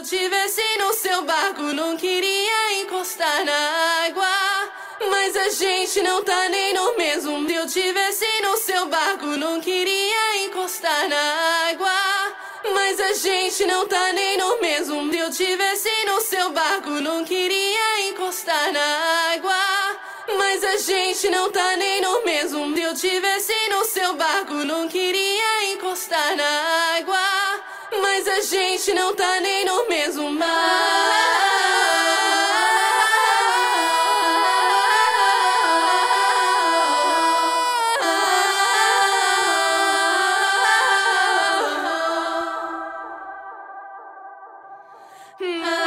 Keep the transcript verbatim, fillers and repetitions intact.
eu tivesse no seu barco, não queria encostar na água. Mas a gente não tá nem no mesmo. Se eu tivesse no seu barco, não queria encostar na água. Mas a gente não tá nem no mesmo. Se eu tivesse no seu barco, não queria encostar na água. Mas a gente não tá nem no mesmo. Se eu tivesse no seu barco, não queria encostar na água. Mas a gente não tá nem no mesmo mar. No.